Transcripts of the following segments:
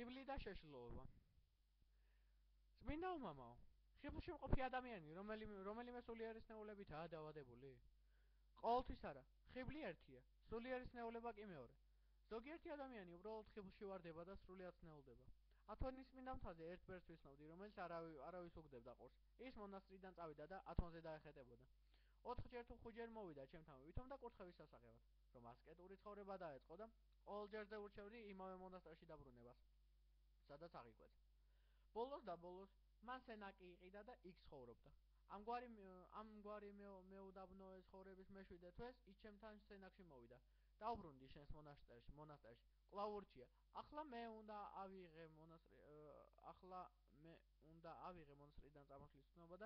ხიბლი და შეშლილობა. წმინდა უმამაო, ხიბლში მყოფი ადამიანი, რომელიმე სულიერის ნეულებითაა დაავადებული? ყოველთვის არა. ხიბლი ერთია, სულიერის ნეულება კი მეორე. ზოგიერთი ადამიანი უბრალოდ ხიბლში ვარდება და სრულიად ნეულდება. ათონის წმინდა მთაზე ერთ ბერს ვიცნობდი, რომელიც არავის უგდებდა ყურს. ის მონასტრიდან წავიდა და ათონზე დაეხეტებოდა. 4ჯერ თუ 5ჯერ მოვიდა ჩემთან ვითომ და კურთხევის სასაღებად, რომ ასკეტური ცხოვრება დაეწყო და ყოველჯერზე ურჩევდი იმავე მონასტერში დაბრუნებას, სადაც აღიკვეცა. ბოლოს და ბოლოს მან სენაკი იყიდა და იქ ცხოვრობდა. ამგვარი მეუდაბნოე ცხოვრების მეშვიდე თვეს ის ჩემთან სენაკში მოვიდა. დაუბრუნდი შენს მონასტერში. კვლავ ურჩია. ახლა მე უნდა ავიღე მონასტრიდან წამოსვლის ცნობა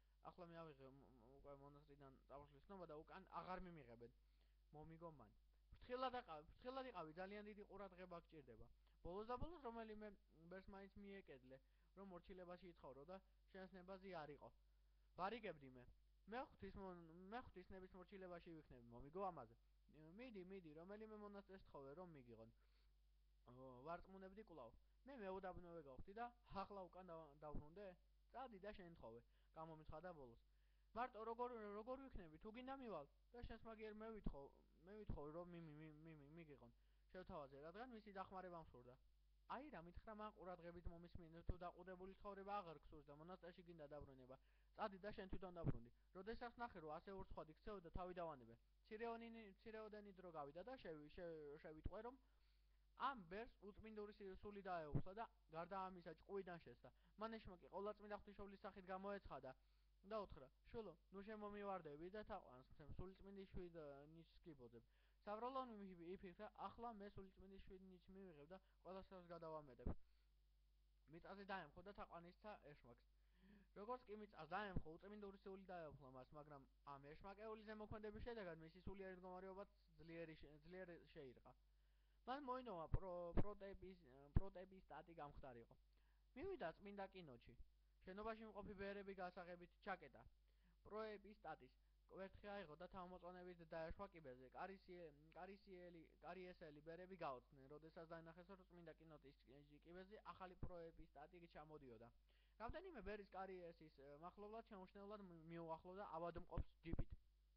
და უკან აღარ მიმიღებენ. მომიგო მან. ფრთხილად იყავი, ძალიან დიდი ყურადღება გჭირდება. ბოლოს და ბოლოს რომელიმე ბერს მაინც მიეკედლე, რომ მორჩილებაში იცხოვრო და შენს ნებაზე არ იყო. ვარიგებდი მე. მე ღვთის ნების მორჩილებაში ვიქნები, მომიგო ამაზე. მიდი, რომელიმე მონასტერს თხოვე, რომ მიგიღონ. ვარწმუნებდი კვლავ. მე მეუდაბნოვე გავხდი და ახლა უკან დავბრუნდე? წადი და შენ თხოვე, გამომიცხადა ბოლოს. მარტო როგორ ვიქნები, თუ გინდა მივალ და შენს მაგიერ მე ვითხოვე, რომ მიგიღონ. შევთავაზე, რადგან მისი დახმარება მსურდა. აი რა მითხრა მან ყურადღებით მომისმინე, თუ დაყუდებული ცხოვრება აღარ გსურს და მონასტერში გინდა დაბრუნება. წადი და შენ თვითონ დაბრუნდი. როდესაც ნახე, რომ ასე ურცხვად იქცევ და თავი დავანებე. მცირეოდენი დრო გავიდა და შევიტყვე, რომ ამ ბერს უწმინდური სული დაეუფლა და გარდა ამისა ჭკუიდან შესდა. მან ეშმაკი ყოვლადწმინდა ღვთისმშობლის სახით გამოეცხადა და უთხრა: შვილო, ნუ შემომივარდები და თაყვანს მცემ სულიწმინდის 7 ნიშს გიბოძებ. სავრალო იფიქრა, ახლა მე სულიწმინდის 7 ნიშს მივიღებ და ყველასას გადავამეტებ. მიწაზე დაემხო და თაყვანისცა ეშმაკს. როგორც კი მიწას დაემხო, უწმინდური სული დაეუფლა მას, მაგრამ ამ ეშმაკეულის ზემოქმედების შედეგად მისი სულიერი მდგომარეობაც ძლიერ შეირყა. მან მოინოვა პროტეპისტატი გამხდარიყო. მივიდა წმინდა კინოჩი. შენობაში მყოფი ბერები გასაღებით ჩაკეტა. პროეპისტატის კვერთხი აიღო და თავმოწონებით დაეშვა კიბეზე. კარიესელი ბერები გაოცდნენ, როდესაც დაინახეს, რომ წმინდა კინოთის კიბეზე ახალი პროეპისტატი ჩამოდიოდა. რამდენიმე ბერის კარიესის მახლობლად შეუმჩნევლად მიუახლოვდა ავადმყოფს ჯიპით.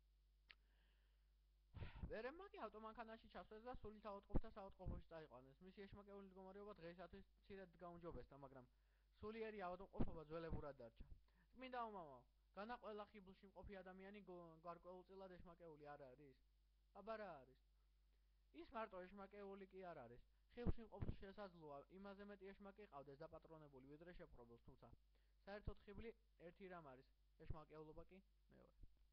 ბერებმა კი ავტომანქანაში ჩასვეს და სულით ავადმყოფთა საავადმყოფოში წაიყვანეს. მისი ეშმაკეული მდგომარეობა დღეისათვის მცირედ გაუმჯობესდა, მაგრამ სულიერი ავადმყოფობა ძველებურად დარჩა. წმინდა უმამაო, განა ყველა ხიბლში მყოფი ადამიანი გარკვეულწილად ეშმაკეული არ არის? აბა რა არის? ის მარტო ეშმაკეული კი არ არის. ხიბლში მყოფს შესაძლოა იმაზე მეტი ეშმაკი ყავდეს დაპატრონებული, ვიდრე შეპყრობილს, თუმცა საერთოდ ხიბლი ერთი რამ არის, ეშმაკეულობა კი მეორე.